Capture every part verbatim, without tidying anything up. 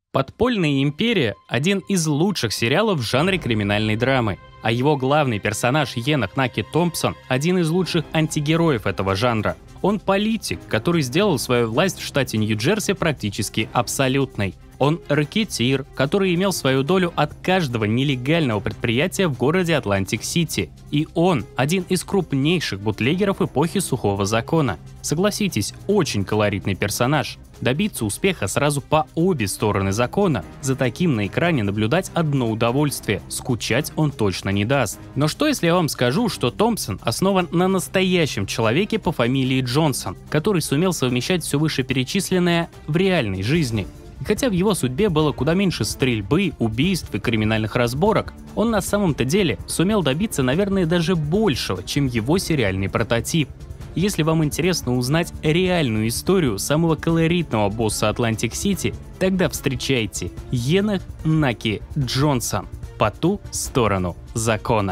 «Подпольная империя» — один из лучших сериалов в жанре криминальной драмы, а его главный персонаж Йеннах Наки Томпсон — один из лучших антигероев этого жанра. Он политик, который сделал свою власть в штате Нью-Джерси практически абсолютной. Он рэкетир, который имел свою долю от каждого нелегального предприятия в городе Атлантик-Сити. И он один из крупнейших бутлегеров эпохи сухого закона. Согласитесь, очень колоритный персонаж. Добиться успеха сразу по обе стороны закона. За таким на экране наблюдать одно удовольствие, скучать он точно не даст. Но что если я вам скажу, что Томпсон основан на настоящем человеке по фамилии Джонсон, который сумел совмещать все вышеперечисленное в реальной жизни? И хотя в его судьбе было куда меньше стрельбы, убийств и криминальных разборок, он на самом-то деле сумел добиться, наверное, даже большего, чем его сериальный прототип. Если вам интересно узнать реальную историю самого колоритного босса Атлантик-Сити, тогда встречайте Йеннах Наки Джонсон по ту сторону закона.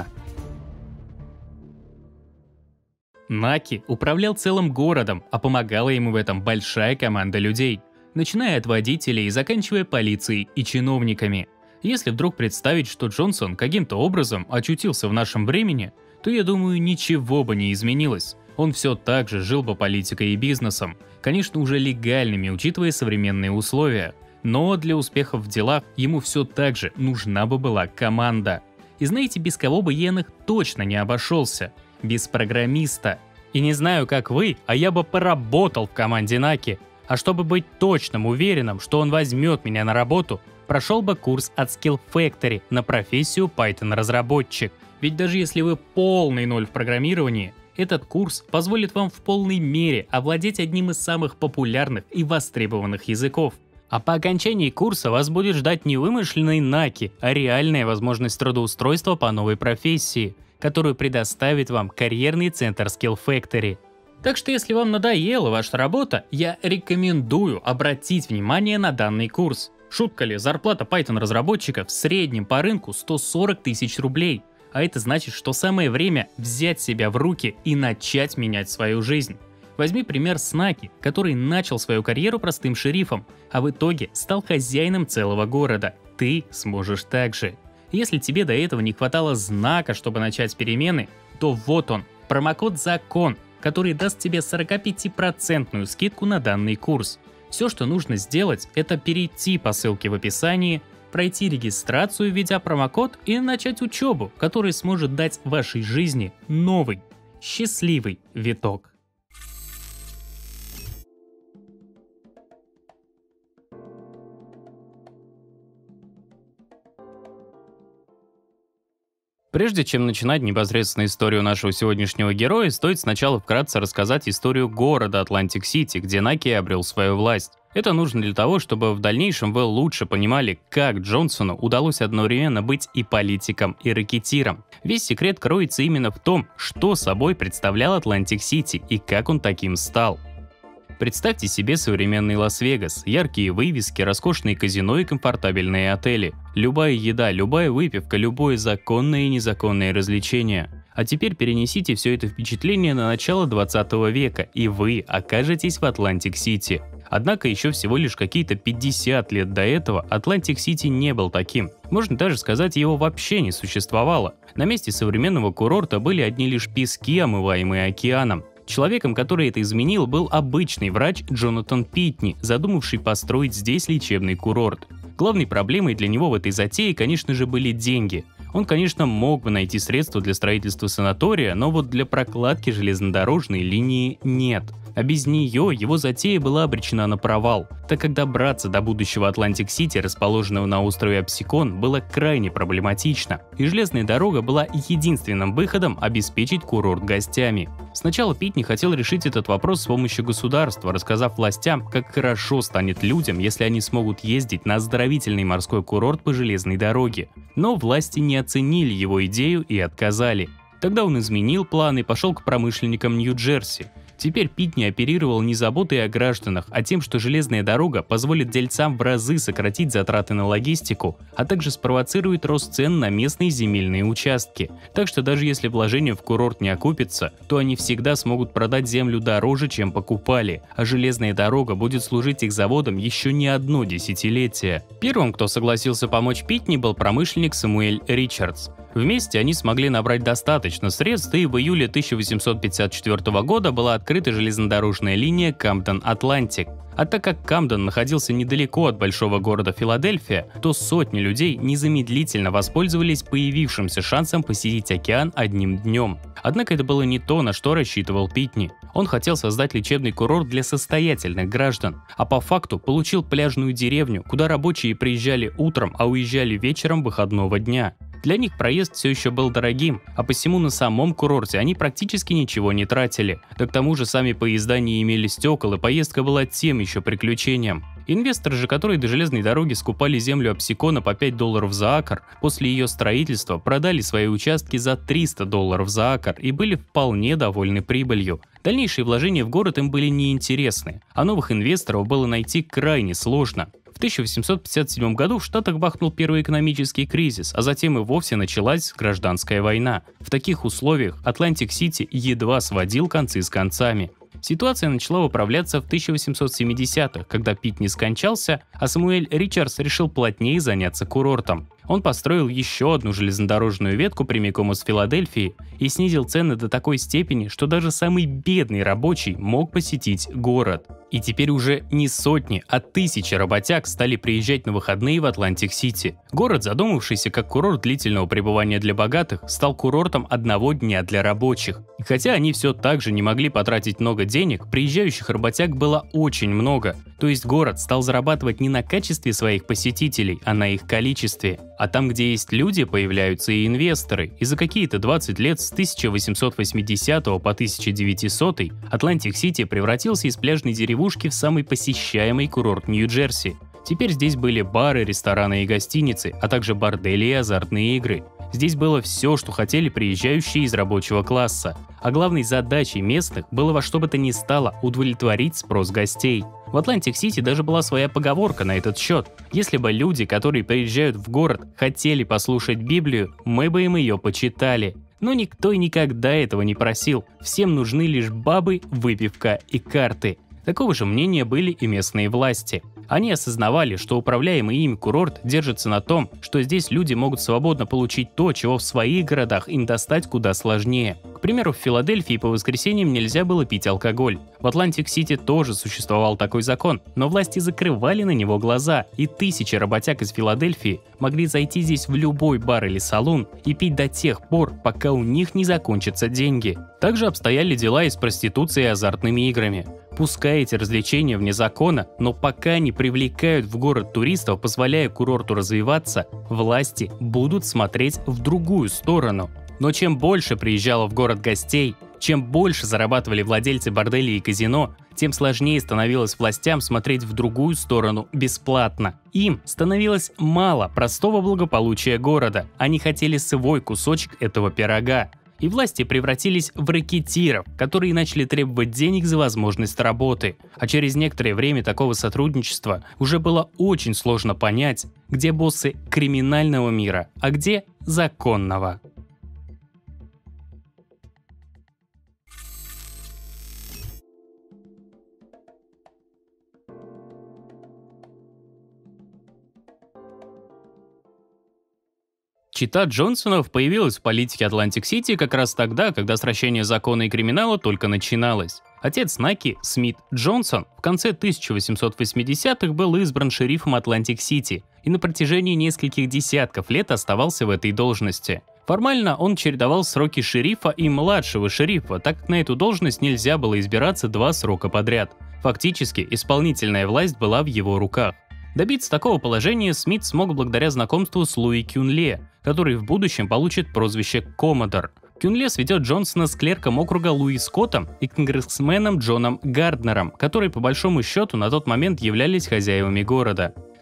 Наки управлял целым городом, а помогала ему в этом большая команда людей, начиная от водителей и заканчивая полицией и чиновниками. Если вдруг представить, что Джонсон каким-то образом очутился в нашем времени, то, я думаю, ничего бы не изменилось. Он все так же жил бы политикой и бизнесом, конечно, уже легальными, учитывая современные условия. Но для успехов в делах ему все так же нужна бы была команда. И знаете, без кого бы Йеннах точно не обошелся? Без программиста. И не знаю, как вы, а я бы поработал в команде Наки. А чтобы быть точным уверенным, что он возьмет меня на работу, прошел бы курс от Skill Factory на профессию Python-разработчик. Ведь даже если вы полный ноль в программировании, этот курс позволит вам в полной мере овладеть одним из самых популярных и востребованных языков. А по окончании курса вас будет ждать не вымышленный Наки, а реальная возможность трудоустройства по новой профессии, которую предоставит вам карьерный центр Skill Factory. Так что если вам надоела ваша работа, я рекомендую обратить внимание на данный курс. Шутка ли, зарплата Python-разработчика в среднем по рынку сто сорок тысяч рублей. А это значит, что самое время взять себя в руки и начать менять свою жизнь. Возьми пример с Наки, который начал свою карьеру простым шерифом, а в итоге стал хозяином целого города. Ты сможешь так же. Если тебе до этого не хватало знака, чтобы начать перемены, то вот он, промокод «Закон», который даст тебе сорокапятипроцентную скидку на данный курс. Все, что нужно сделать, это перейти по ссылке в описании, пройти регистрацию, введя промокод, и начать учебу, который сможет дать вашей жизни новый, счастливый виток. Прежде чем начинать непосредственно историю нашего сегодняшнего героя, стоит сначала вкратце рассказать историю города Атлантик-Сити, где Наки обрел свою власть. Это нужно для того, чтобы в дальнейшем вы лучше понимали, как Джонсону удалось одновременно быть и политиком, и рэкетиром. Весь секрет кроется именно в том, что собой представлял Атлантик-Сити и как он таким стал. Представьте себе современный Лас-Вегас, яркие вывески, роскошные казино и комфортабельные отели. Любая еда, любая выпивка, любое законное и незаконное развлечение. А теперь перенесите все это впечатление на начало двадцатого века, и вы окажетесь в Атлантик-Сити. Однако еще всего лишь какие-то пятьдесят лет до этого Атлантик-Сити не был таким. Можно даже сказать, его вообще не существовало. На месте современного курорта были одни лишь пески, омываемые океаном. Человеком, который это изменил, был обычный врач Джонатан Питни, задумавший построить здесь лечебный курорт. Главной проблемой для него в этой затее, конечно же, были деньги. Он, конечно, мог бы найти средства для строительства санатория, но вот для прокладки железнодорожной линии нет. А без нее его затея была обречена на провал, так как добраться до будущего Атлантик-Сити, расположенного на острове Абсикон, было крайне проблематично, и железная дорога была единственным выходом обеспечить курорт гостями. Сначала Питни хотел решить этот вопрос с помощью государства, рассказав властям, как хорошо станет людям, если они смогут ездить на оздоровительный морской курорт по железной дороге. Но власти не оценили его идею и отказали. Тогда он изменил план и пошел к промышленникам Нью-Джерси. Теперь Питни оперировал не заботой о гражданах, а тем, что железная дорога позволит дельцам в разы сократить затраты на логистику, а также спровоцирует рост цен на местные земельные участки. Так что даже если вложение в курорт не окупится, то они всегда смогут продать землю дороже, чем покупали, а железная дорога будет служить их заводам еще не одно десятилетие. Первым, кто согласился помочь Питни, был промышленник Самуэль Ричардс. Вместе они смогли набрать достаточно средств, и в июле тысяча восемьсот пятьдесят четвёртого года была открыта железнодорожная линия Камден-Атлантик. А так как Камден находился недалеко от большого города Филадельфия, то сотни людей незамедлительно воспользовались появившимся шансом посетить океан одним днем. Однако это было не то, на что рассчитывал Питни. Он хотел создать лечебный курорт для состоятельных граждан, а по факту получил пляжную деревню, куда рабочие приезжали утром, а уезжали вечером выходного дня. Для них проезд все еще был дорогим, а посему на самом курорте они практически ничего не тратили. Да к тому же сами поезда не имели стекол, и поездка была тем еще приключением. Инвесторы же, которые до железной дороги скупали землю Апсикона по пять долларов за акр, после ее строительства продали свои участки за триста долларов за акр и были вполне довольны прибылью. Дальнейшие вложения в город им были неинтересны, а новых инвесторов было найти крайне сложно. В тысяча восемьсот пятьдесят седьмом году в Штатах бахнул первый экономический кризис, а затем и вовсе началась гражданская война. В таких условиях Атлантик-Сити едва сводил концы с концами. Ситуация начала управляться в тысяча восемьсот семидесятых, когда Питни скончался, а Самуэль Ричардс решил плотнее заняться курортом. Он построил еще одну железнодорожную ветку прямиком из Филадельфии и снизил цены до такой степени, что даже самый бедный рабочий мог посетить город. И теперь уже не сотни, а тысячи работяг стали приезжать на выходные в Атлантик-Сити. Город, задумавшийся как курорт длительного пребывания для богатых, стал курортом одного дня для рабочих. И хотя они все так же не могли потратить много денег, приезжающих работяг было очень много. То есть город стал зарабатывать не на качестве своих посетителей, а на их количестве. А там, где есть люди, появляются и инвесторы. И за какие-то двадцать лет с тысяча восемьсот восьмидесятого по тысяча девятисотый Атлантик-Сити превратился из пляжной деревушки в самый посещаемый курорт Нью-Джерси. Теперь здесь были бары, рестораны и гостиницы, а также бордели и азартные игры. Здесь было все, что хотели приезжающие из рабочего класса. А главной задачей местных было во что бы то ни стало удовлетворить спрос гостей. В Атлантик-Сити даже была своя поговорка на этот счет. Если бы люди, которые приезжают в город, хотели послушать Библию, мы бы им ее почитали. Но никто и никогда этого не просил. Всем нужны лишь бабы, выпивка и карты. Такого же мнения были и местные власти. Они осознавали, что управляемый ими курорт держится на том, что здесь люди могут свободно получить то, чего в своих городах им достать куда сложнее. К примеру, в Филадельфии по воскресеньям нельзя было пить алкоголь. В Атлантик-Сити тоже существовал такой закон, но власти закрывали на него глаза, и тысячи работяг из Филадельфии могли зайти здесь в любой бар или салон и пить до тех пор, пока у них не закончатся деньги. Также обстояли дела и с проституцией и азартными играми. Пускай эти развлечения вне закона, но пока не привлекают в город туристов, позволяя курорту развиваться, власти будут смотреть в другую сторону. Но чем больше приезжало в город гостей, чем больше зарабатывали владельцы борделей и казино, тем сложнее становилось властям смотреть в другую сторону бесплатно. Им становилось мало простого благополучия города, они хотели свой кусочек этого пирога. И власти превратились в рэкетиров, которые начали требовать денег за возможность работы. А через некоторое время такого сотрудничества уже было очень сложно понять, где боссы криминального мира, а где законного. Чита Джонсонов появилась в политике Атлантик-Сити как раз тогда, когда сращение закона и криминала только начиналось. Отец Наки, Смит Джонсон, в конце тысяча восемьсот восьмидесятых был избран шерифом Атлантик-Сити и на протяжении нескольких десятков лет оставался в этой должности. Формально он чередовал сроки шерифа и младшего шерифа, так как на эту должность нельзя было избираться два срока подряд. Фактически, исполнительная власть была в его руках. Добиться такого положения Смит смог благодаря знакомству с Луи Кюнле, который в будущем получит прозвище «Коммодор». Кюнле сведет Джонсона с клерком округа Луи Скоттом и конгрессменом Джоном Гарднером, которые по большому счету на тот момент являлись хозяевами города.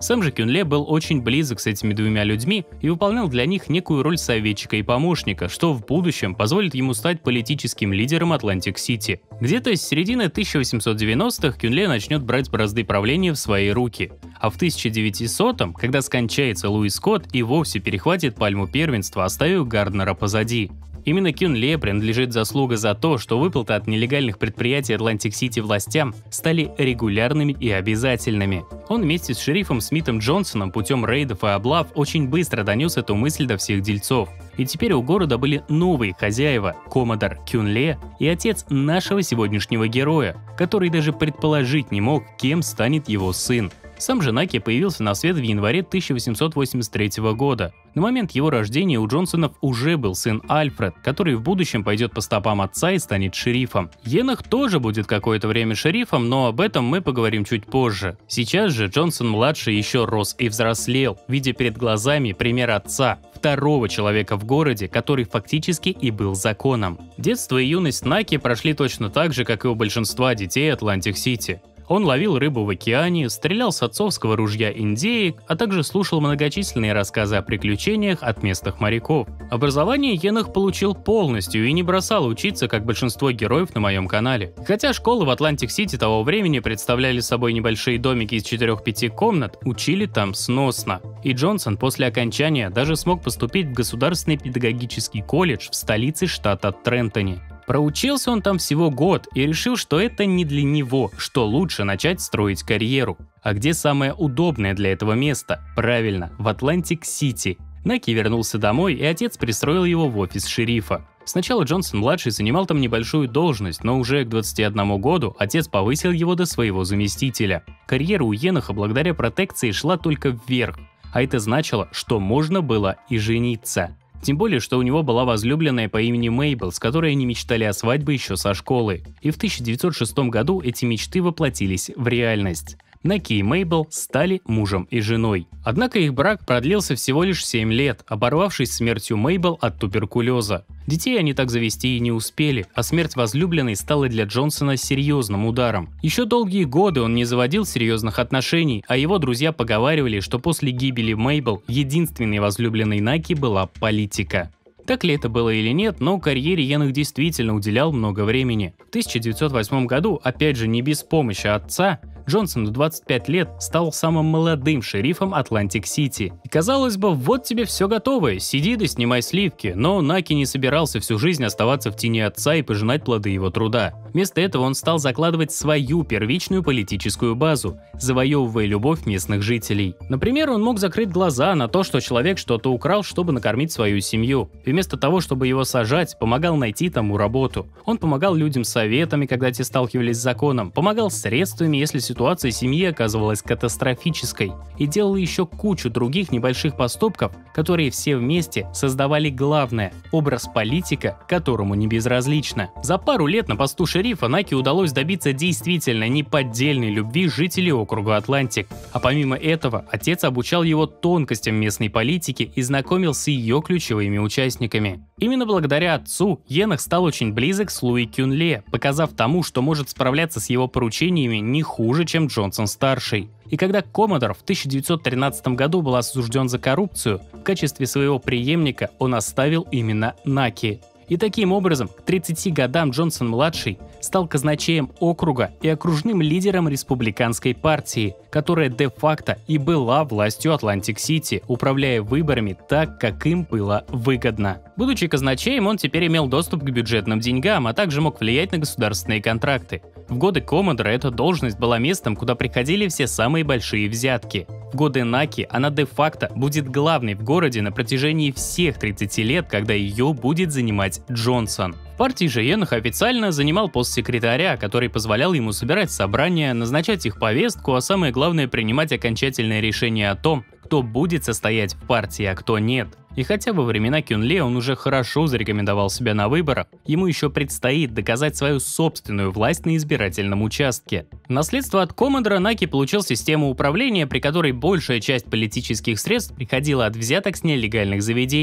Сам же Кюнле был очень близок с этими двумя людьми и выполнял для них некую роль советчика и помощника, что в будущем позволит ему стать политическим лидером Атлантик-Сити. Где-то с середины тысяча восемьсот девяностых Кюнле начнет брать бразды правления в свои руки, а в тысяча девятисотом, когда скончается Луис Скотт, и вовсе перехватит пальму первенства, оставив Гарднера позади. Именно Кюнле принадлежит заслуга за то, что выплаты от нелегальных предприятий Атлантик-Сити властям стали регулярными и обязательными. Он вместе с шерифом Смитом Джонсоном путем рейдов и облав очень быстро донес эту мысль до всех дельцов. И теперь у города были новые хозяева – коммодор Кюнле и отец нашего сегодняшнего героя, который даже предположить не мог, кем станет его сын. Сам же Наки появился на свет в январе тысяча восемьсот восемьдесят третьего года. На момент его рождения у Джонсонов уже был сын Альфред, который в будущем пойдет по стопам отца и станет шерифом. Енох тоже будет какое-то время шерифом, но об этом мы поговорим чуть позже. Сейчас же Джонсон-младший еще рос и взрослел, видя перед глазами пример отца, второго человека в городе, который фактически и был законом. Детство и юность Наки прошли точно так же, как и у большинства детей Атлантик-Сити. Он ловил рыбу в океане, стрелял с отцовского ружья индеек, а также слушал многочисленные рассказы о приключениях от местных моряков. Образование Енох получил полностью и не бросал учиться, как большинство героев на моем канале. Хотя школы в Атлантик-Сити того времени представляли собой небольшие домики из четырёх-пяти комнат, учили там сносно. И Джонсон после окончания даже смог поступить в Государственный педагогический колледж в столице штата Трентоне. Проучился он там всего год и решил, что это не для него, что лучше начать строить карьеру. А где самое удобное для этого место? Правильно, в Атлантик-Сити. Наки вернулся домой, и отец пристроил его в офис шерифа. Сначала Джонсон-младший занимал там небольшую должность, но уже к двадцати одному году отец повысил его до своего заместителя. Карьера у Еноха благодаря протекции шла только вверх, а это значило, что можно было и жениться. Тем более, что у него была возлюбленная по имени Мейбл, с которой они мечтали о свадьбе еще со школы. И в тысяча девятьсот шестом году эти мечты воплотились в реальность. Наки и Мейбл стали мужем и женой. Однако их брак продлился всего лишь семь лет, оборвавшись смертью Мейбл от туберкулеза. Детей они так завести и не успели, а смерть возлюбленной стала для Джонсона серьезным ударом. Еще долгие годы он не заводил серьезных отношений, а его друзья поговаривали, что после гибели Мейбл единственной возлюбленной Наки была политика. Так ли это было или нет, но карьере Енох действительно уделял много времени. В тысяча девятьсот восьмом году, опять же не без помощи отца, Джонсон в двадцать пять лет стал самым молодым шерифом Атлантик-Сити. И казалось бы, вот тебе все готово, сиди да снимай сливки, но Наки не собирался всю жизнь оставаться в тени отца и пожинать плоды его труда. Вместо этого он стал закладывать свою первичную политическую базу, завоевывая любовь местных жителей. Например, он мог закрыть глаза на то, что человек что-то украл, чтобы накормить свою семью. И вместо того, чтобы его сажать, помогал найти тому работу. Он помогал людям советами, когда те сталкивались с законом, помогал средствами, если ситуация семьи оказывалась катастрофической, и делал еще кучу других небольших поступков, которые все вместе создавали главное – образ политика, которому не безразлично. За пару лет на посту шерифа Наки удалось добиться действительно неподдельной любви жителей округа Атлантик, а помимо этого отец обучал его тонкостям местной политики и знакомил с ее ключевыми участниками. Именно благодаря отцу Енох стал очень близок с Луи Кюнле, показав тому, что может справляться с его поручениями не хуже, чем Джонсон-старший. И когда коммодор в тысяча девятьсот тринадцатом году был осужден за коррупцию, в качестве своего преемника он оставил именно Наки. И таким образом, к тридцати годам Джонсон-младший стал казначеем округа и окружным лидером республиканской партии, которая де-факто и была властью Атлантик-Сити, управляя выборами так, как им было выгодно. Будучи казначеем, он теперь имел доступ к бюджетным деньгам, а также мог влиять на государственные контракты. В годы коммодора эта должность была местом, куда приходили все самые большие взятки. В годы Наки она де-факто будет главной в городе на протяжении всех тридцати лет, когда ее будет занимать Джонсон. В партии же Енох официально занимал пост секретаря, который позволял ему собирать собрания, назначать их повестку, а самое главное принимать окончательное решение о том, кто будет состоять в партии, а кто нет. И хотя во времена Кюнле он уже хорошо зарекомендовал себя на выборах, ему еще предстоит доказать свою собственную власть на избирательном участке. В наследство от коммодора Наки получил систему управления, при которой большая часть политических средств приходила от взяток с нелегальных заведений.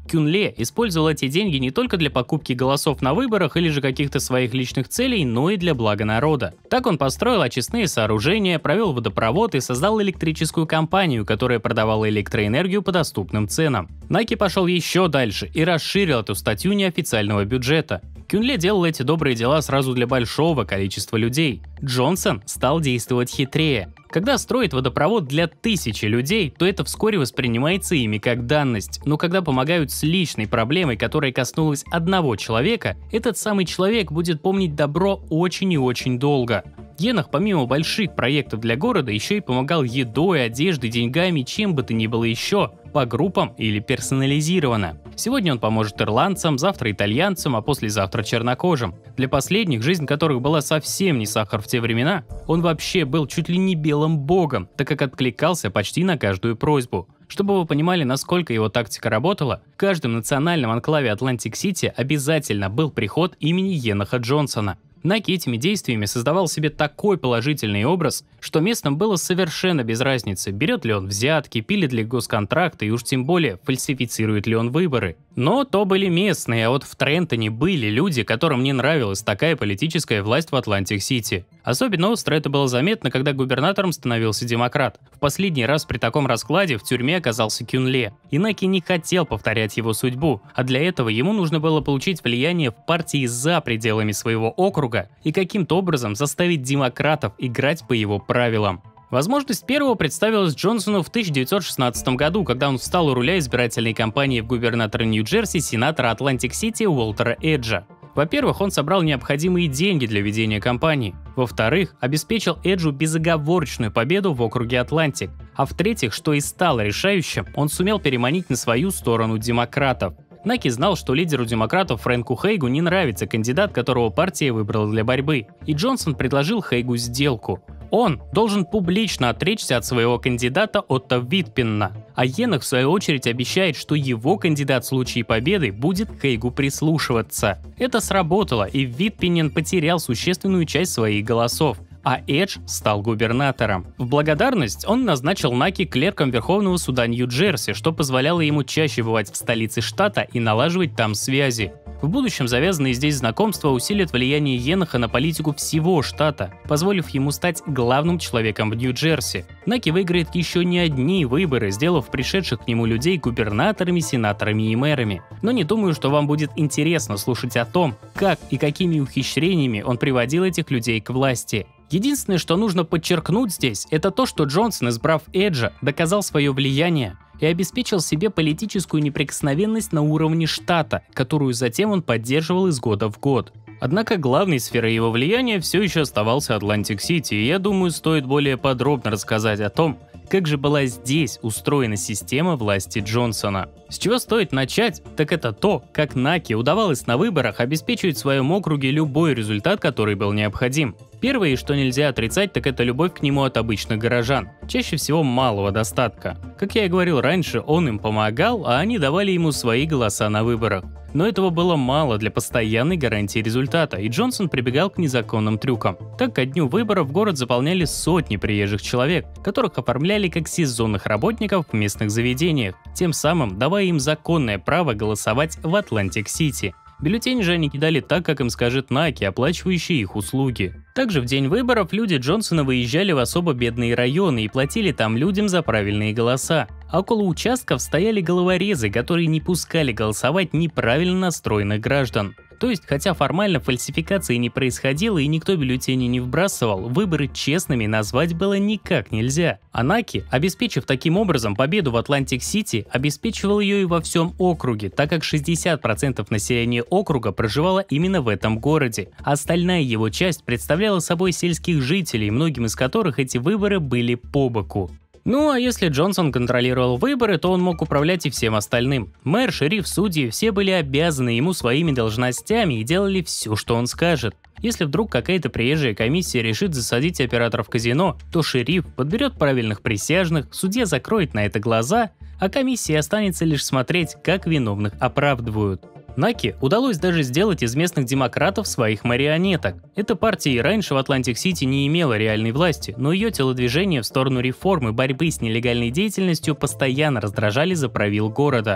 Кюнле использовал эти деньги не только для покупки голосов на выборах или же каких-то своих личных целей, но и для блага народа. Так он построил очистные сооружения, провел водопровод и создал электрическую компанию, которая продавала электроэнергию по доступным ценам. Наки пошел еще дальше и расширил эту статью неофициального бюджета. Кюнле делал эти добрые дела сразу для большого количества людей. Джонсон стал действовать хитрее. Когда строит водопровод для тысячи людей, то это вскоре воспринимается ими как данность. Но когда помогают с личной проблемой, которая коснулась одного человека, этот самый человек будет помнить добро очень и очень долго. Енох помимо больших проектов для города еще и помогал едой, одеждой, деньгами, чем бы то ни было еще, по группам или персонализированно. Сегодня он поможет ирландцам, завтра итальянцам, а послезавтра чернокожим. Для последних, жизнь которых была совсем не сахар в те времена, он вообще был чуть ли не белым богом, так как откликался почти на каждую просьбу. Чтобы вы понимали, насколько его тактика работала, в каждом национальном анклаве Атлантик-Сити обязательно был приход имени Еноха Джонсона. Наки этими действиями создавал себе такой положительный образ, что местным было совершенно без разницы, берет ли он взятки, пилит ли госконтракты и уж тем более фальсифицирует ли он выборы. Но то были местные, а вот в Трентоне были люди, которым не нравилась такая политическая власть в Атлантик-Сити. Особенно остро это было заметно, когда губернатором становился демократ. В последний раз при таком раскладе в тюрьме оказался Кюнле. И Наки не хотел повторять его судьбу, а для этого ему нужно было получить влияние в партии за пределами своего округа и каким-то образом заставить демократов играть по его правилам. Возможность первого представилась Джонсону в тысяча девятьсот шестнадцатом году, когда он встал у руля избирательной кампании в губернатора Нью-Джерси сенатора Атлантик-Сити Уолтера Эджа. Во-первых, он собрал необходимые деньги для ведения кампании. Во-вторых, обеспечил Эджу безоговорочную победу в округе Атлантик. А в-третьих, что и стало решающим, он сумел переманить на свою сторону демократов. Наки знал, что лидеру демократов Фрэнку Хейгу не нравится кандидат, которого партия выбрала для борьбы, и Джонсон предложил Хейгу сделку. Он должен публично отречься от своего кандидата Отто Витпенна, а Енох в свою очередь обещает, что его кандидат в случае победы будет к Хейгу прислушиваться. Это сработало, и Витпенен потерял существенную часть своих голосов, а Эдж стал губернатором. В благодарность он назначил Наки клерком Верховного суда Нью-Джерси, что позволяло ему чаще бывать в столице штата и налаживать там связи. В будущем завязанные здесь знакомства усилят влияние Еноха на политику всего штата, позволив ему стать главным человеком в Нью-Джерси. Наки выиграет еще не одни выборы, сделав пришедших к нему людей губернаторами, сенаторами и мэрами. Но не думаю, что вам будет интересно слушать о том, как и какими ухищрениями он приводил этих людей к власти. Единственное, что нужно подчеркнуть здесь, это то, что Джонсон, избрав Эджа, доказал свое влияние и обеспечил себе политическую неприкосновенность на уровне штата, которую затем он поддерживал из года в год. Однако главной сферой его влияния все еще оставался Атлантик-Сити, и я думаю, стоит более подробно рассказать о том, как же была здесь устроена система власти Джонсона. С чего стоит начать, так это то, как Наки удавалось на выборах обеспечивать в своем округе любой результат, который был необходим. Первое, что нельзя отрицать, так это любовь к нему от обычных горожан, чаще всего малого достатка. Как я и говорил раньше, он им помогал, а они давали ему свои голоса на выборах. Но этого было мало для постоянной гарантии результата, и Джонсон прибегал к незаконным трюкам. Так, ко дню выборов город заполняли сотни приезжих человек, которых оформляли как сезонных работников в местных заведениях, тем самым давая им законное право голосовать в Атлантик-Сити. Бюллетень же они кидали так, как им скажет Наки, оплачивающий их услуги. Также в день выборов люди Джонсона выезжали в особо бедные районы и платили там людям за правильные голоса. А около участков стояли головорезы, которые не пускали голосовать неправильно настроенных граждан. То есть, хотя формально фальсификации не происходило и никто бюллетени не вбрасывал, выборы честными назвать было никак нельзя. А Наки, обеспечив таким образом победу в Атлантик-Сити, обеспечивал ее и во всем округе, так как шестьдесят процентов населения округа проживало именно в этом городе, а остальная его часть представляла собой сельских жителей, многим из которых эти выборы были по боку. Ну а если Джонсон контролировал выборы, то он мог управлять и всем остальным. Мэр, шериф, судьи – все были обязаны ему своими должностями и делали все, что он скажет. Если вдруг какая-то приезжая комиссия решит засадить операторов казино, то шериф подберет правильных присяжных, судья закроет на это глаза, а комиссии останется лишь смотреть, как виновных оправдывают. Наки удалось даже сделать из местных демократов своих марионеток. Эта партия и раньше в Атлантик-Сити не имела реальной власти, но ее телодвижения в сторону реформы борьбы с нелегальной деятельностью постоянно раздражали за правил города.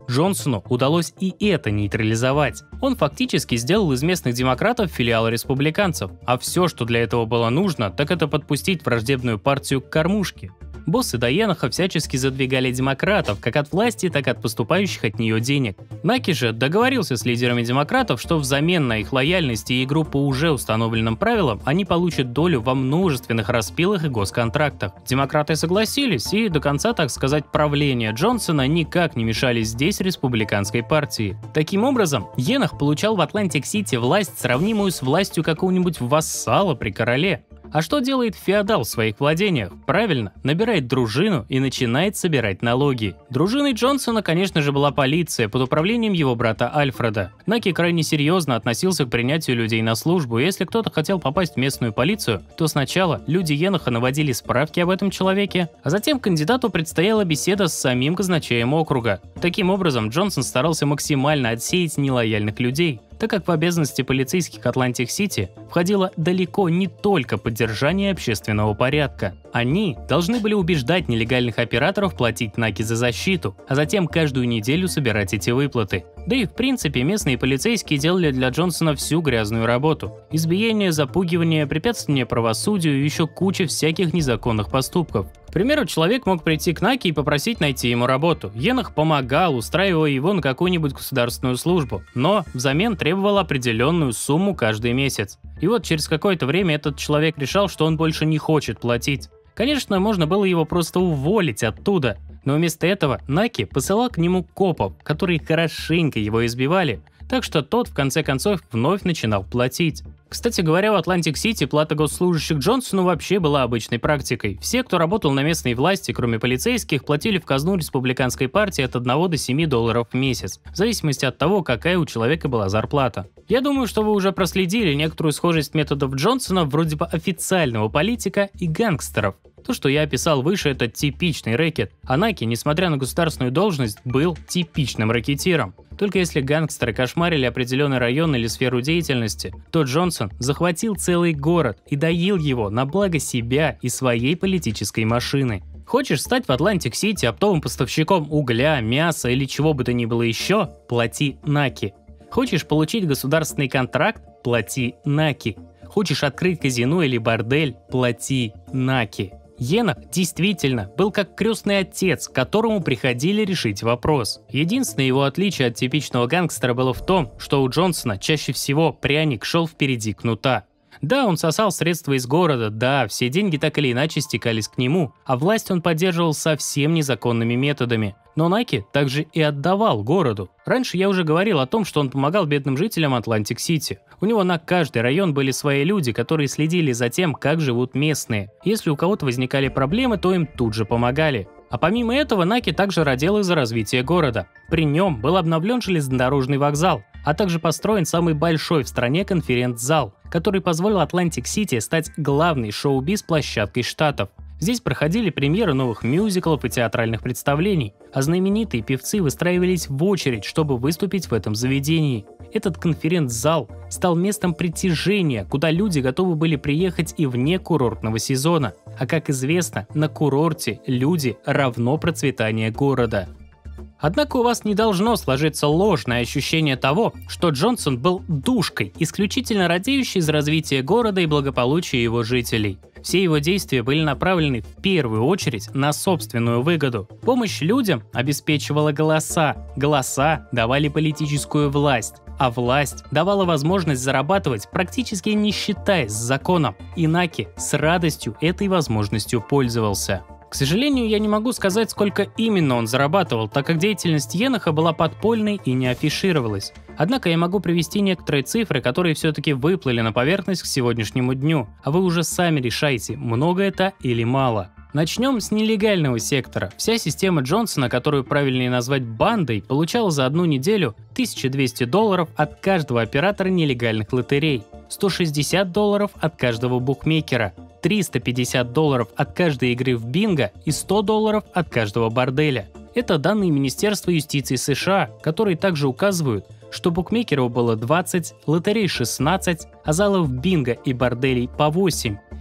Джонсону удалось и это нейтрализовать. Он фактически сделал из местных демократов филиал республиканцев, а все, что для этого было нужно, так это подпустить враждебную партию к кормушке. Боссы до Еноха всячески задвигали демократов, как от власти, так и от поступающих от нее денег. Наки же договорился с лидерами демократов, что взамен на их лояльность и игру по уже установленным правилам они получат долю во множественных распилах и госконтрактах. Демократы согласились, и до конца, так сказать, правления Джонсона никак не мешали здесь республиканской партии. Таким образом, Енох получал в Атлантик-Сити власть, сравнимую с властью какого-нибудь вассала при короле. А что делает феодал в своих владениях? Правильно, набирает дружину и начинает собирать налоги. Дружиной Джонсона, конечно же, была полиция под управлением его брата Альфреда. Наки крайне серьезно относился к принятию людей на службу, и если кто-то хотел попасть в местную полицию, то сначала люди Еноха наводили справки об этом человеке, а затем кандидату предстояла беседа с самим казначеем округа. Таким образом, Джонсон старался максимально отсеять нелояльных людей, так как в обязанности полицейских Атлантик-Сити входило далеко не только поддержание общественного порядка. Они должны были убеждать нелегальных операторов платить Наки за защиту, а затем каждую неделю собирать эти выплаты. Да и в принципе местные полицейские делали для Джонсона всю грязную работу. Избиение, запугивание, препятствование правосудию и еще куча всяких незаконных поступков. К примеру, человек мог прийти к Наки и попросить найти ему работу. Енох помогал, устраивая его на какую-нибудь государственную службу, но взамен требовал определенную сумму каждый месяц. И вот через какое-то время этот человек решал, что он больше не хочет платить. Конечно, можно было его просто уволить оттуда, но вместо этого Наки посылал к нему копов, которые хорошенько его избивали, так что тот в конце концов вновь начинал платить. Кстати говоря, в Атлантик-Сити плата госслужащих Джонсону вообще была обычной практикой. Все, кто работал на местной власти, кроме полицейских, платили в казну республиканской партии от одного до семи долларов в месяц, в зависимости от того, какая у человека была зарплата. Я думаю, что вы уже проследили некоторую схожесть методов Джонсона вроде бы официального политика и гангстеров. То, что я описал выше, это типичный рэкет, а Наки, несмотря на государственную должность, был типичным рэкетиром. Только если гангстеры кошмарили определенный район или сферу деятельности, то Джонсон захватил целый город и доил его на благо себя и своей политической машины. Хочешь стать в Атлантик-Сити оптовым поставщиком угля, мяса или чего бы то ни было еще? Плати Наки. Хочешь получить государственный контракт? Плати Наки. Хочешь открыть казино или бордель? Плати Наки. Енох действительно был как крестный отец, к которому приходили решить вопрос. Единственное его отличие от типичного гангстера было в том, что у Джонсона чаще всего пряник шел впереди кнута. Да, он сосал средства из города, да, все деньги так или иначе стекались к нему, а власть он поддерживал совсем незаконными методами. Но Наки также и отдавал городу. Раньше я уже говорил о том, что он помогал бедным жителям Атлантик-Сити. У него на каждый район были свои люди, которые следили за тем, как живут местные. Если у кого-то возникали проблемы, то им тут же помогали. А помимо этого, Наки также родил из-за развития города. При нем был обновлен железнодорожный вокзал, а также построен самый большой в стране конференц-зал, который позволил Атлантик-Сити стать главной шоу-биз-площадкой штатов. Здесь проходили премьеры новых мюзиклов и театральных представлений, а знаменитые певцы выстраивались в очередь, чтобы выступить в этом заведении. Этот конференц-зал стал местом притяжения, куда люди готовы были приехать и вне курортного сезона. А как известно, на курорте люди равно процветание города. Однако у вас не должно сложиться ложное ощущение того, что Джонсон был душкой, исключительно радеющей за развитие города и благополучие его жителей. Все его действия были направлены в первую очередь на собственную выгоду. Помощь людям обеспечивала голоса, голоса давали политическую власть, а власть давала возможность зарабатывать, практически не считаясь с законом. И Наки с радостью этой возможностью пользовался. К сожалению, я не могу сказать, сколько именно он зарабатывал, так как деятельность Еноха была подпольной и не афишировалась. Однако я могу привести некоторые цифры, которые все-таки выплыли на поверхность к сегодняшнему дню, а вы уже сами решайте, много это или мало. Начнем с нелегального сектора. Вся система Джонсона, которую правильнее назвать бандой, получала за одну неделю тысяча двести долларов от каждого оператора нелегальных лотерей, сто шестьдесят долларов от каждого букмекера, триста пятьдесят долларов от каждой игры в бинго и сто долларов от каждого борделя. Это данные Министерства юстиции США, которые также указывают, что букмекеров было двадцать, лотерей шестнадцать, а залов бинго и борделей по восемь.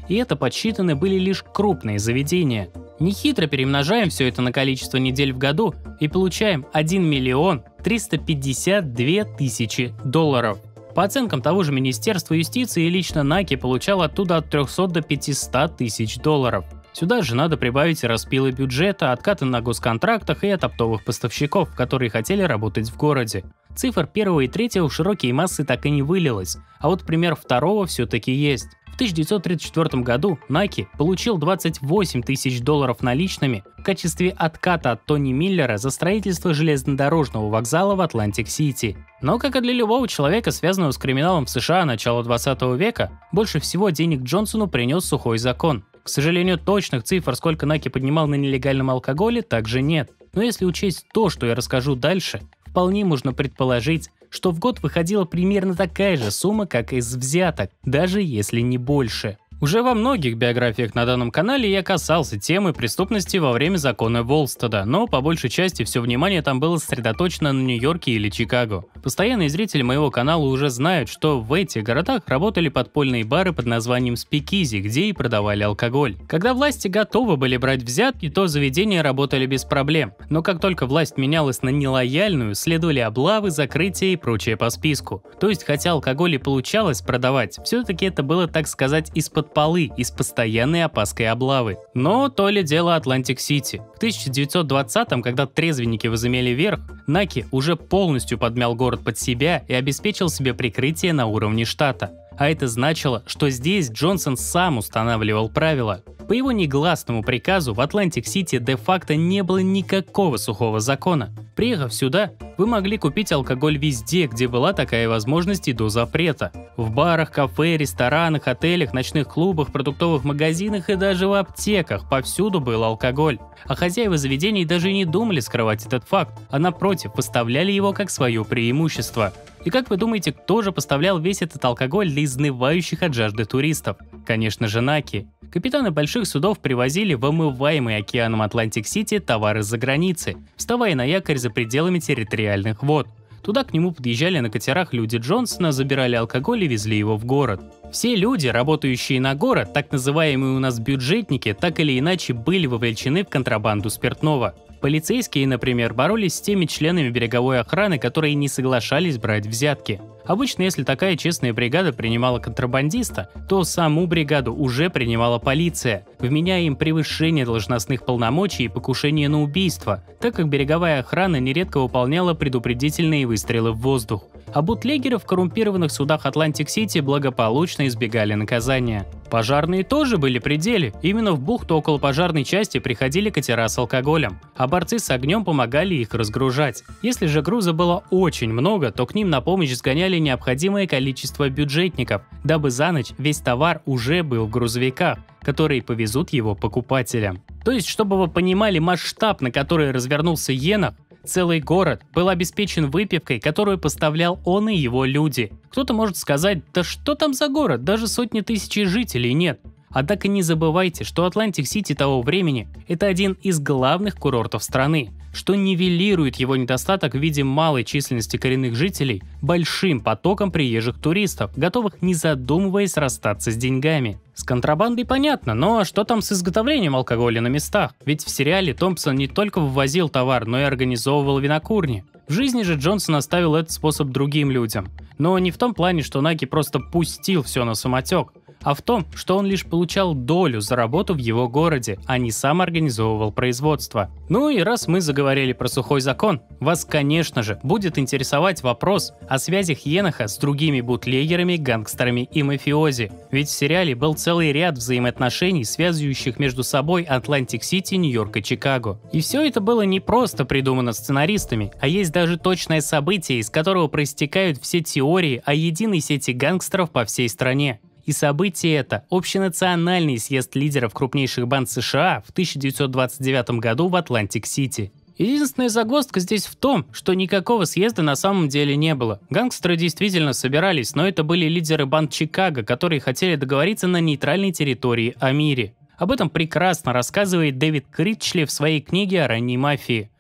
и это подсчитаны были лишь крупные заведения. Нехитро перемножаем все это на количество недель в году и получаем один миллион триста пятьдесят две тысячи долларов. По оценкам того же Министерства юстиции, лично Nike получал оттуда от трёхсот до пятисот тысяч долларов. Сюда же надо прибавить распилы бюджета, откаты на госконтрактах и от оптовых поставщиков, которые хотели работать в городе. Цифр первого и третьего в широкие массы так и не вылилось, а вот пример второго все-таки есть. В тысяча девятьсот тридцать четвёртом году Nike получил двадцать восемь тысяч долларов наличными в качестве отката от Тони Миллера за строительство железнодорожного вокзала в Атлантик-Сити. Но, как и для любого человека, связанного с криминалом в США начала двадцатого века, больше всего денег Джонсону принес сухой закон. К сожалению, точных цифр, сколько Nike поднимал на нелегальном алкоголе, также нет. Но если учесть то, что я расскажу дальше, вполне можно предположить, что в год выходила примерно такая же сумма, как из взяток, даже если не больше. Уже во многих биографиях на данном канале я касался темы преступности во время закона Волстеда, но по большей части все внимание там было сосредоточено на Нью-Йорке или Чикаго. Постоянные зрители моего канала уже знают, что в этих городах работали подпольные бары под названием Спикизи, где и продавали алкоголь. Когда власти готовы были брать взятки, то заведения работали без проблем, но как только власть менялась на нелояльную, следовали облавы, закрытия и прочее по списку. То есть, хотя алкоголь и получалось продавать, все-таки это было, так сказать, из-под полы и с постоянной опаской облавы. Но то ли дело Атлантик-Сити. В тысяча девятьсот двадцатом, когда трезвенники возымели верх, Nike уже полностью подмял город под себя и обеспечил себе прикрытие на уровне штата. А это значило, что здесь Джонсон сам устанавливал правила. По его негласному приказу в Атлантик-Сити де-факто не было никакого сухого закона. Приехав сюда, вы могли купить алкоголь везде, где была такая возможность и до запрета. В барах, кафе, ресторанах, отелях, ночных клубах, продуктовых магазинах и даже в аптеках повсюду был алкоголь. А хозяева заведений даже и не думали скрывать этот факт, а напротив, поставляли его как свое преимущество. И как вы думаете, кто же поставлял весь этот алкоголь для изнывающих от жажды туристов? Конечно же, Nike. Капитаны больших судов привозили в омываемый океаном Атлантик-Сити товары из-за границы, вставая на якорь за пределами территориальных вод. Туда к нему подъезжали на катерах люди Джонсона, забирали алкоголь и везли его в город. Все люди, работающие на город, так называемые у нас бюджетники, так или иначе были вовлечены в контрабанду спиртного. Полицейские, например, боролись с теми членами береговой охраны, которые не соглашались брать взятки. Обычно, если такая честная бригада принимала контрабандиста, то саму бригаду уже принимала полиция, вменяя им превышение должностных полномочий и покушение на убийство, так как береговая охрана нередко выполняла предупредительные выстрелы в воздух. А бутлегеры в коррумпированных судах Атлантик-Сити благополучно избегали наказания. Пожарные тоже были при деле. Именно в бухту около пожарной части приходили катера с алкоголем, а борцы с огнем помогали их разгружать. Если же груза было очень много, то к ним на помощь сгоняли необходимое количество бюджетников, дабы за ночь весь товар уже был в грузовиках, которые повезут его покупателям. То есть, чтобы вы понимали масштаб, на который развернулся Енох, целый город был обеспечен выпивкой, которую поставлял он и его люди. Кто-то может сказать, да что там за город, даже сотни тысяч жителей нет. Однако не забывайте, что Атлантик-Сити того времени – это один из главных курортов страны, что нивелирует его недостаток в виде малой численности коренных жителей большим потоком приезжих туристов, готовых не задумываясь расстаться с деньгами. С контрабандой понятно, но что там с изготовлением алкоголя на местах? Ведь в сериале Томпсон не только ввозил товар, но и организовывал винокурни. В жизни же Джонсон оставил этот способ другим людям. Но не в том плане, что Nike просто пустил все на самотек, а в том, что он лишь получал долю за работу в его городе, а не сам организовывал производство. Ну и раз мы заговорили про сухой закон, вас, конечно же, будет интересовать вопрос о связях Еноха с другими бутлегерами, гангстерами и мафиози. Ведь в сериале был целый ряд взаимоотношений, связывающих между собой Атлантик-Сити, Нью-Йорк и Чикаго. И все это было не просто придумано сценаристами, а есть даже точное событие, из которого проистекают все теории о единой сети гангстеров по всей стране. И событие это – общенациональный съезд лидеров крупнейших банд США в тысяча девятьсот двадцать девятом году в Атлантик-Сити. Единственная загвоздка здесь в том, что никакого съезда на самом деле не было. Гангстеры действительно собирались, но это были лидеры банд Чикаго, которые хотели договориться на нейтральной территории о мире. Об этом прекрасно рассказывает Дэвид Критчли в своей книге о ранней мафии.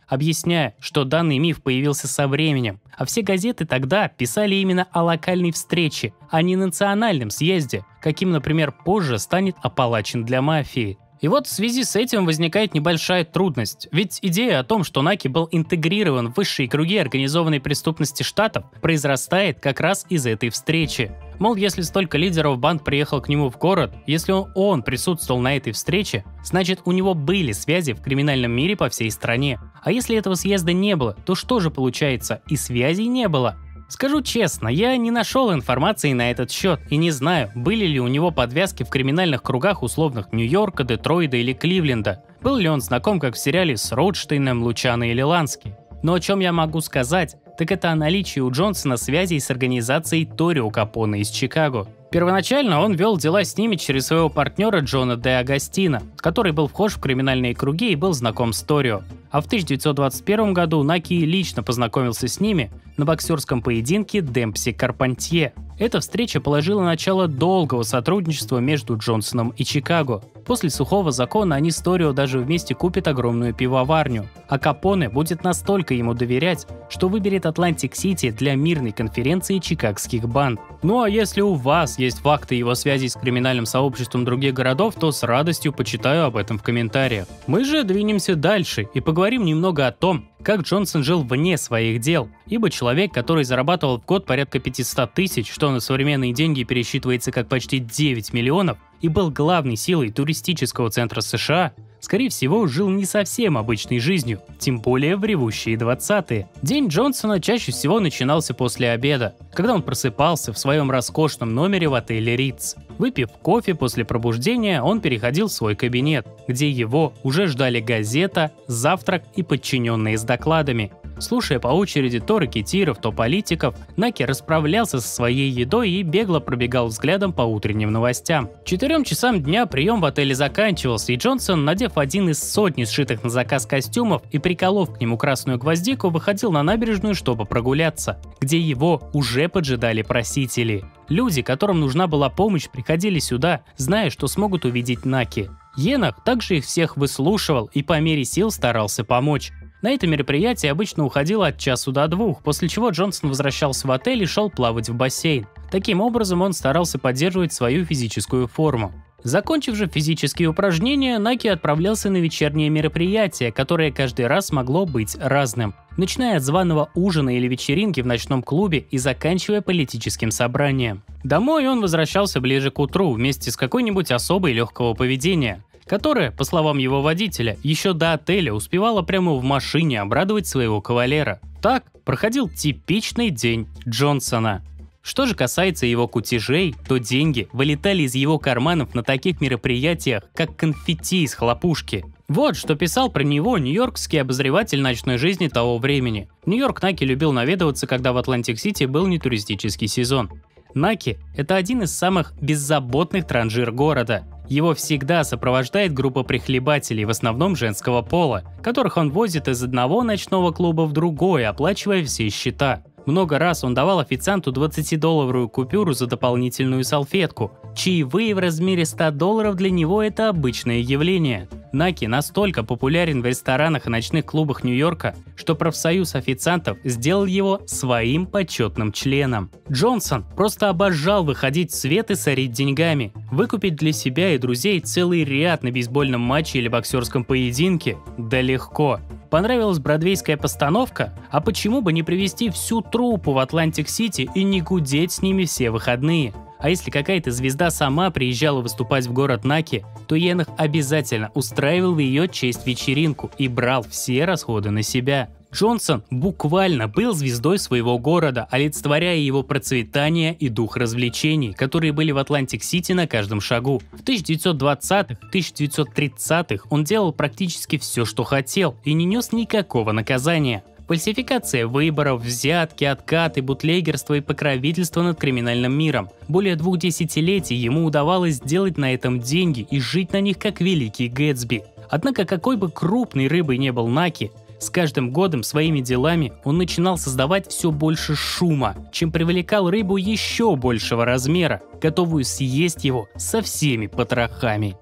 объясняя, что данный миф появился со временем, а все газеты тогда писали именно о локальной встрече, а не национальном съезде, каким, например, позже станет Апалачин для мафии. И вот в связи с этим возникает небольшая трудность, ведь идея о том, что Наки был интегрирован в высшие круги организованной преступности штатов, произрастает как раз из этой встречи. Мол, если столько лидеров банд приехал к нему в город, если он, он присутствовал на этой встрече, значит у него были связи в криминальном мире по всей стране. А если этого съезда не было, то что же получается, и связей не было? Скажу честно, я не нашел информации на этот счет и не знаю, были ли у него подвязки в криминальных кругах условных Нью-Йорка, Детройда или Кливленда. Был ли он знаком, как в сериале, с Ротштейном, Лучано или Лански. Но о чем я могу сказать, так это о наличии у Джонсона связей с организацией Торио Капоне из Чикаго. Первоначально он вел дела с ними через своего партнера Джона Де Агостино, который был вхож в криминальные круги и был знаком с Торио. А в тысяча девятьсот двадцать первом году Наки лично познакомился с ними на боксерском поединке Демпси-Карпантье. Эта встреча положила начало долгого сотрудничества между Джонсоном и Чикаго. После сухого закона они с Торио даже вместе купят огромную пивоварню, а Капоне будет настолько ему доверять, что выберет Атлантик-Сити для мирной конференции чикагских банд. Ну а если у вас есть факты его связей с криминальным сообществом других городов, то с радостью почитаю об этом в комментариях. Мы же двинемся дальше и поговорим немного о том, как Джонсон жил вне своих дел, ибо человек, который зарабатывал в год порядка пятьсот тысяч, что на современные деньги пересчитывается как почти девять миллионов, и был главной силой туристического центра США, скорее всего, жил не совсем обычной жизнью, тем более в ревущие двадцатые. День Джонсона чаще всего начинался после обеда, когда он просыпался в своем роскошном номере в отеле Ритц. Выпив кофе после пробуждения, он переходил в свой кабинет, где его уже ждали газета, завтрак и подчиненные с докладами. Слушая по очереди то ракетиров, то политиков, Наки расправлялся со своей едой и бегло пробегал взглядом по утренним новостям. К четырем часам дня прием в отеле заканчивался, и Джонсон, надев один из сотни сшитых на заказ костюмов и приколов к нему красную гвоздику, выходил на набережную, чтобы прогуляться, где его уже поджидали просители. Люди, которым нужна была помощь, приходили сюда, зная, что смогут увидеть Наки. Енах также их всех выслушивал и по мере сил старался помочь. На это мероприятие обычно уходило от часу до двух, после чего Джонсон возвращался в отель и шел плавать в бассейн. Таким образом, он старался поддерживать свою физическую форму. Закончив же физические упражнения, Наки отправлялся на вечернее мероприятие, которое каждый раз могло быть разным, начиная от званого ужина или вечеринки в ночном клубе и заканчивая политическим собранием. Домой он возвращался ближе к утру вместе с какой-нибудь особой легкого поведения, которая, по словам его водителя, еще до отеля успевала прямо в машине обрадовать своего кавалера. Так проходил типичный день Джонсона. Что же касается его кутежей, то деньги вылетали из его карманов на таких мероприятиях, как конфетти из хлопушки. Вот что писал про него нью-йоркский обозреватель ночной жизни того времени. В Нью-Йорк Наки любил наведываться, когда в Атлантик-Сити был не туристический сезон. Наки – это один из самых беззаботных транжир города. Его всегда сопровождает группа прихлебателей, в основном женского пола, которых он возит из одного ночного клуба в другой, оплачивая все счета. Много раз он давал официанту двадцатидолларовую купюру за дополнительную салфетку. Чаевые в размере ста долларов для него – это обычное явление. Наки настолько популярен в ресторанах и ночных клубах Нью-Йорка, что профсоюз официантов сделал его своим почетным членом. Джонсон просто обожал выходить в свет и сорить деньгами. Выкупить для себя и друзей целый ряд на бейсбольном матче или боксерском поединке – да легко. Понравилась бродвейская постановка? А почему бы не привезти всю труппу в Атлантик-Сити и не гудеть с ними все выходные? А если какая-то звезда сама приезжала выступать в город Наки, то Енах обязательно устраивал в ее честь вечеринку и брал все расходы на себя. Джонсон буквально был звездой своего города, олицетворяя его процветание и дух развлечений, которые были в Атлантик-Сити на каждом шагу. В тысяча девятьсот двадцатых — тысяча девятьсот тридцатых он делал практически все, что хотел, и не нес никакого наказания. Фальсификация выборов, взятки, откаты, бутлегерство и покровительство над криминальным миром. Более двух десятилетий ему удавалось сделать на этом деньги и жить на них как великий Гэтсби. Однако какой бы крупной рыбой не был Наки, с каждым годом своими делами он начинал создавать все больше шума, чем привлекал рыбу еще большего размера, готовую съесть его со всеми потрохами.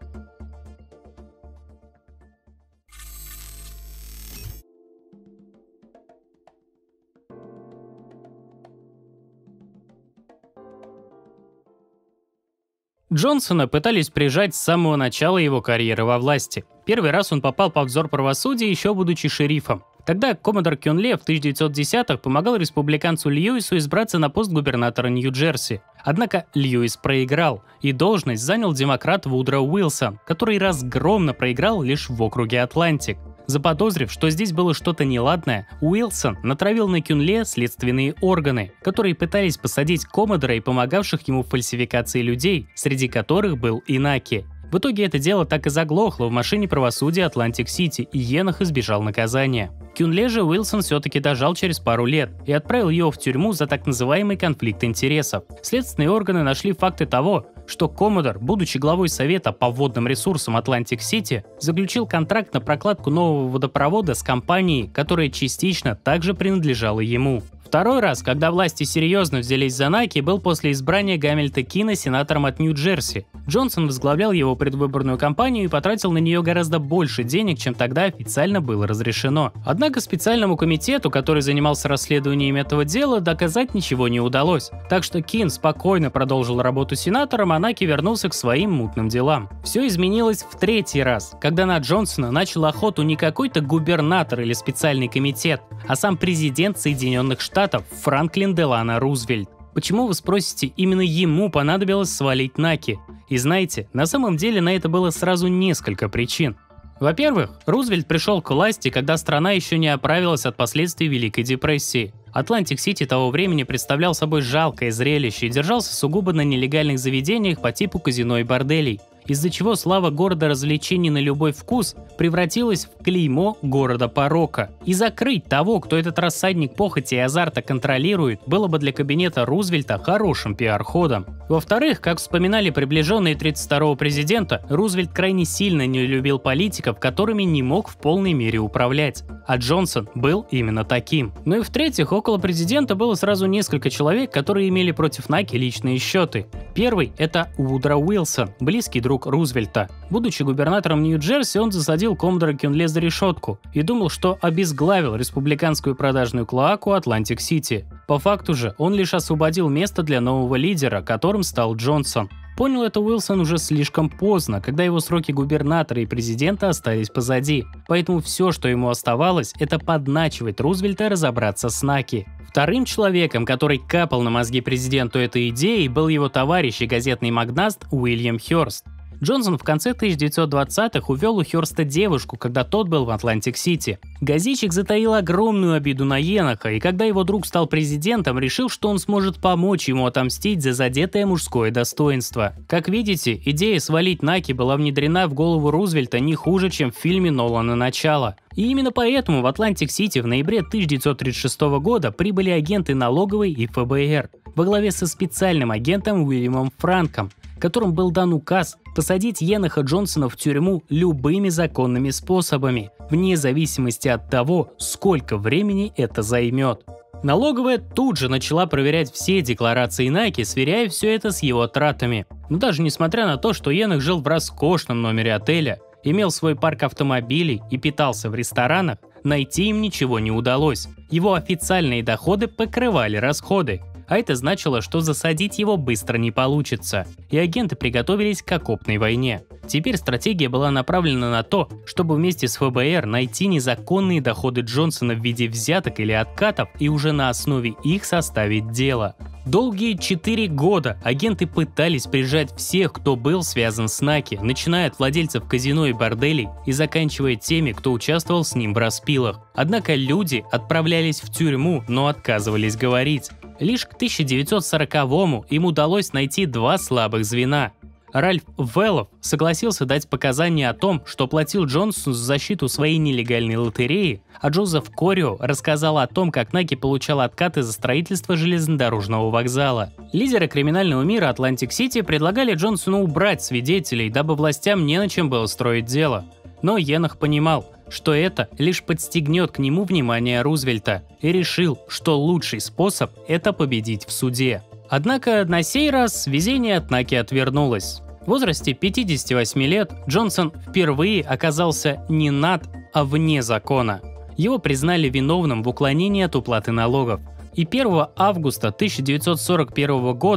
Джонсона пытались прижать с самого начала его карьеры во власти. Первый раз он попал под взор правосудия, еще будучи шерифом. Тогда коммодор Кюнле в тысяча девятьсот десятых помогал республиканцу Льюису избраться на пост губернатора Нью-Джерси. Однако Льюис проиграл, и должность занял демократ Вудроу Уилсон, который разгромно проиграл лишь в округе Атлантик. Заподозрив, что здесь было что-то неладное, Уилсон натравил на Кюнле следственные органы, которые пытались посадить коммодора и помогавших ему в фальсификации людей, среди которых был Инаки. В итоге это дело так и заглохло в машине правосудия Атлантик-Сити, и Енох избежал наказания. Кюнле же Уилсон все-таки дожал через пару лет и отправил его в тюрьму за так называемый конфликт интересов. Следственные органы нашли факты того, что коммодор, будучи главой совета по водным ресурсам Атлантик-Сити, заключил контракт на прокладку нового водопровода с компанией, которая частично также принадлежала ему. Второй раз, когда власти серьезно взялись за Наки, был после избрания Гамильта Кина сенатором от Нью-Джерси. Джонсон возглавлял его предвыборную кампанию и потратил на нее гораздо больше денег, чем тогда официально было разрешено. Однако специальному комитету, который занимался расследованием этого дела, доказать ничего не удалось. Так что Кин спокойно продолжил работу сенатором, а Наки вернулся к своим мутным делам. Все изменилось в третий раз, когда на Джонсона начал охоту не какой-то губернатор или специальный комитет, а сам президент Соединенных Штатов Франклин Делано Рузвельт. Почему, вы спросите, именно ему понадобилось свалить Наки? И знаете, на самом деле на это было сразу несколько причин. Во-первых, Рузвельт пришел к власти, когда страна еще не оправилась от последствий Великой депрессии. Атлантик-Сити того времени представлял собой жалкое зрелище и держался сугубо на нелегальных заведениях по типу казино и борделей, из-за чего слава города развлечений на любой вкус превратилась в клеймо города порока. И закрыть того, кто этот рассадник похоти и азарта контролирует, было бы для кабинета Рузвельта хорошим пиар-ходом. Во-вторых, как вспоминали приближенные тридцать второго президента, Рузвельт крайне сильно не любил политиков, которыми не мог в полной мере управлять. А Джонсон был именно таким. Ну и в-третьих, около президента было сразу несколько человек, которые имели против Наки личные счеты. Первый – это Вудроу Уилсон, близкий друг Рузвельта. Будучи губернатором Нью-Джерси, он засадил коммодора Кюнле за решетку и думал, что обезглавил республиканскую продажную клоаку Атлантик-Сити. По факту же он лишь освободил место для нового лидера, которым стал Джонсон. Понял это Уилсон уже слишком поздно, когда его сроки губернатора и президента остались позади. Поэтому все, что ему оставалось, это подначивать Рузвельта разобраться с Наки. Вторым человеком, который капал на мозги президенту этой идеей, был его товарищ и газетный магнат Уильям Хёрст. Джонсон в конце тысяча девятьсот двадцатых увел у Хёрста девушку, когда тот был в Атлантик-Сити. Газетчик затаил огромную обиду на Еноха, и когда его друг стал президентом, решил, что он сможет помочь ему отомстить за задетое мужское достоинство. Как видите, идея свалить Наки была внедрена в голову Рузвельта не хуже, чем в фильме Нолана «Начало». И именно поэтому в Атлантик-Сити в ноябре тысяча девятьсот тридцать шестого года прибыли агенты налоговой и эф бэ эр во главе со специальным агентом Уильямом Франком, которым был дан указ посадить Еноха Джонсона в тюрьму любыми законными способами, вне зависимости от того, сколько времени это займет. Налоговая тут же начала проверять все декларации Наки, сверяя все это с его тратами. Но даже несмотря на то, что Енох жил в роскошном номере отеля, имел свой парк автомобилей и питался в ресторанах, найти им ничего не удалось. Его официальные доходы покрывали расходы. А это значило, что засадить его быстро не получится, и агенты приготовились к окопной войне. Теперь стратегия была направлена на то, чтобы вместе с эф бэ эр найти незаконные доходы Джонсона в виде взяток или откатов и уже на основе их составить дело. Долгие четыре года агенты пытались прижать всех, кто был связан с Наки, начиная от владельцев казино и борделей и заканчивая теми, кто участвовал с ним в распилах. Однако люди отправлялись в тюрьму, но отказывались говорить. Лишь к тысяча девятьсот сороковому им удалось найти два слабых звена. Ральф Веллов согласился дать показания о том, что платил Джонсону за защиту своей нелегальной лотереи, а Джозеф Корио рассказал о том, как Наки получал откаты за строительство железнодорожного вокзала. Лидеры криминального мира Атлантик-Сити предлагали Джонсону убрать свидетелей, дабы властям не на чем было строить дело. Но Енох понимал, что это лишь подстегнет к нему внимание Рузвельта, и решил, что лучший способ – это победить в суде. Однако на сей раз везение от Наки отвернулось. В возрасте пятидесяти восьми лет Джонсон впервые оказался не над, а вне закона. Его признали виновным в уклонении от уплаты налогов. И первого августа тысяча девятьсот сорок первого года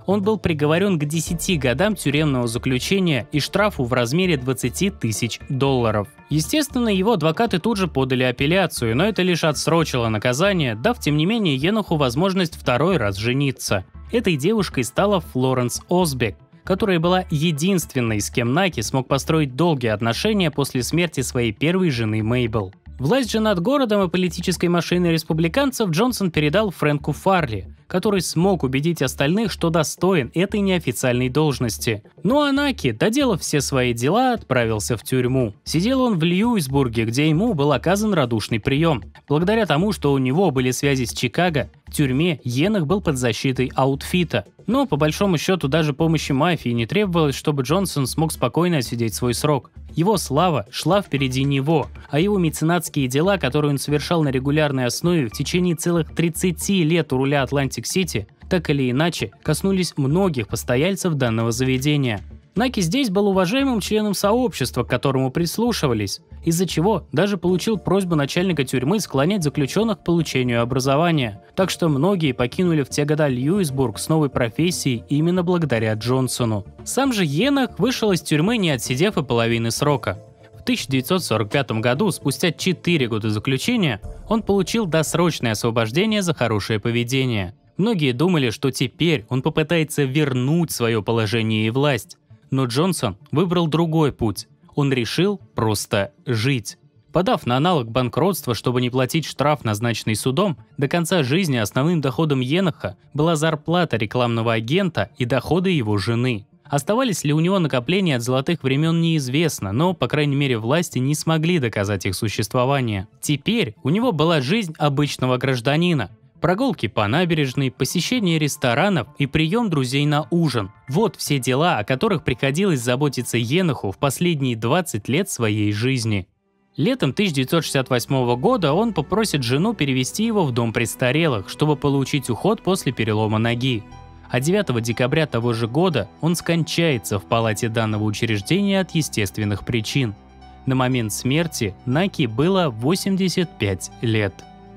он был приговорен к десяти годам тюремного заключения и штрафу в размере двадцати тысяч долларов. Естественно, его адвокаты тут же подали апелляцию, но это лишь отсрочило наказание, дав тем не менее Еноху возможность второй раз жениться. Этой девушкой стала Флоренс Осбек, которая была единственной, с кем Наки смог построить долгие отношения после смерти своей первой жены Мейбл. Власть же над городом и политической машиной республиканцев Джонсон передал Фрэнку Фарли, который смог убедить остальных, что достоин этой неофициальной должности. Ну а Наки, доделав все свои дела, отправился в тюрьму. Сидел он в Льюисбурге, где ему был оказан радушный прием. Благодаря тому, что у него были связи с Чикаго, в тюрьме Енох был под защитой Аутфита. Но, по большому счету, даже помощи мафии не требовалось, чтобы Джонсон смог спокойно отсидеть свой срок. Его слава шла впереди него, а его меценатские дела, которые он совершал на регулярной основе в течение целых тридцати лет у руля Атлантик-Сити, так или иначе коснулись многих постояльцев данного заведения. Наки здесь был уважаемым членом сообщества, к которому прислушивались, из-за чего даже получил просьбу начальника тюрьмы склонять заключенных к получению образования. Так что многие покинули в те года Льюисбург с новой профессией именно благодаря Джонсону. Сам же Енох вышел из тюрьмы, не отсидев и половины срока. В тысяча девятьсот сорок пятом году, спустя четыре года заключения, он получил досрочное освобождение за хорошее поведение. Многие думали, что теперь он попытается вернуть свое положение и власть. Но Джонсон выбрал другой путь. Он решил просто жить. Подав на аналог банкротства, чтобы не платить штраф, назначенный судом, до конца жизни основным доходом Еноха была зарплата рекламного агента и доходы его жены. Оставались ли у него накопления от золотых времен, неизвестно, но, по крайней мере, власти не смогли доказать их существование. Теперь у него была жизнь обычного гражданина. Прогулки по набережной, посещение ресторанов и прием друзей на ужин. Вот все дела, о которых приходилось заботиться Еноху в последние двадцать лет своей жизни. Летом тысяча девятьсот шестьдесят восьмого года он попросит жену перевести его в дом престарелых, чтобы получить уход после перелома ноги. А девятого декабря того же года он скончается в палате данного учреждения от естественных причин. На момент смерти Наки было восемьдесят пять лет.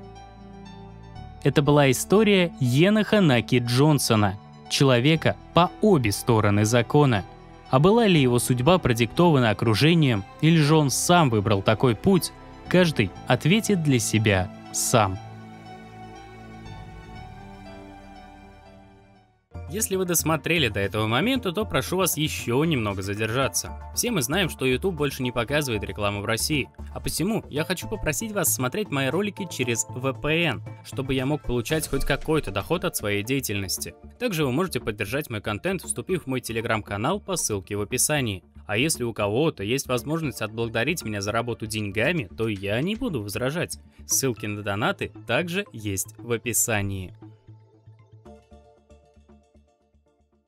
Это была история Еноха Наки Джонсона, человека по обе стороны закона. А была ли его судьба продиктована окружением, или же он сам выбрал такой путь, каждый ответит для себя сам. Если вы досмотрели до этого момента, то прошу вас еще немного задержаться. Все мы знаем, что YouTube больше не показывает рекламу в России, а посему я хочу попросить вас смотреть мои ролики через ви пи эн, чтобы я мог получать хоть какой-то доход от своей деятельности. Также вы можете поддержать мой контент, вступив в мой телеграм-канал по ссылке в описании. А если у кого-то есть возможность отблагодарить меня за работу деньгами, то я не буду возражать. Ссылки на донаты также есть в описании.